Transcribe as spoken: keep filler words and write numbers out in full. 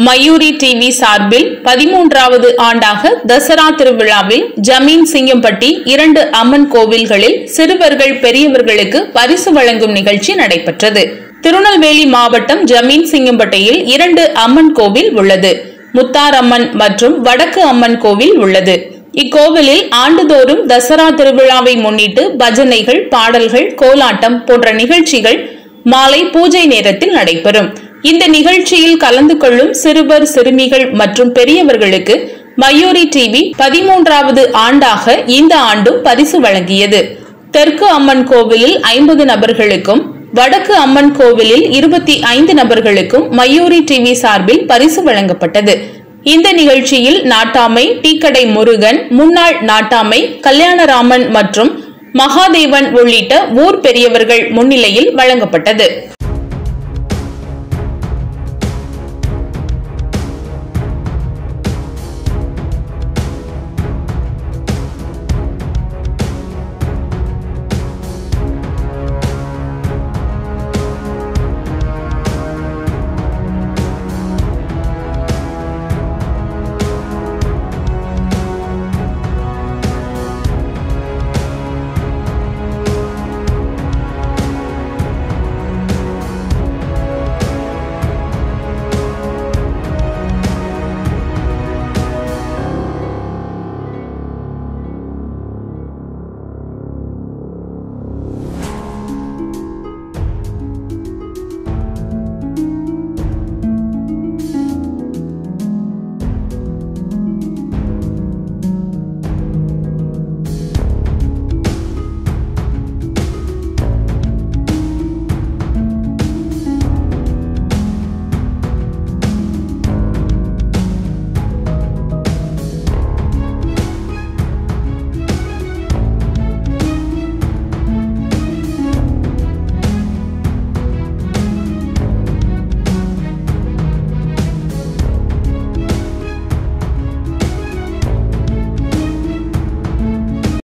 Mayuri TV சார்பில் பதிமூன்றாவது ஆண்டாக தசரா திருவிழாவில் ஜமீன் சிங்கம்பட்டி இரண்டு அம்மன் கோவில்களில் சிறுவர்கள் பெரியவர்களுக்கு பரிசு வழங்கும் நிகழ்ச்சி நடைபெற்றது. திருநெல்வேலி மாவட்டம் ஜமீன் சிங்கம்பட்டியில் இரண்டு அம்மன் கோவில் உள்ளது. முத்தார் அம்மன் மற்றும் வடக்கு அம்மன் கோவில் உள்ளது. இக்கோவிலில் ஆண்டுதோறும் தசரா திருவிழாவை முன்னிட்டு பஜனைகள், பாடல்கள், கோலாட்டம் போன்ற நிகழ்ச்சிகள் மாலை பூஜை நேரத்தில் நடைபெறும். இந்த நிகழ்ச்சியில் கலந்து கொள்ளும் சிறுவர், சிறுமிகள் மற்றும் பெரியவர்களுக்கு மயூரி டிவி பதிமூன்றாவது ஆண்டாக இந்த ஆண்டும் பரிசு வழங்கியது. தெற்கு அம்மன் கோவிலில் ஐம்பது நபர்களுக்கும், வடக்கு அம்மன் கோவிலில் இருபத்தி ஐந்து நபர்களுக்கும் மயூரி டிவி சார்பில் பரிசு வழங்கப்பட்டது. இந்த நிகழ்ச்சியில் நாட்டாமை, டீக்கடை முருகன், முன்னாள் நாட்டாமை கல்யாணராமன் மற்றும் மகாதேவன் உள்ளிட்ட ஊர் பெரியவர்கள் முன்னிலையில் வழங்கப்பட்டது.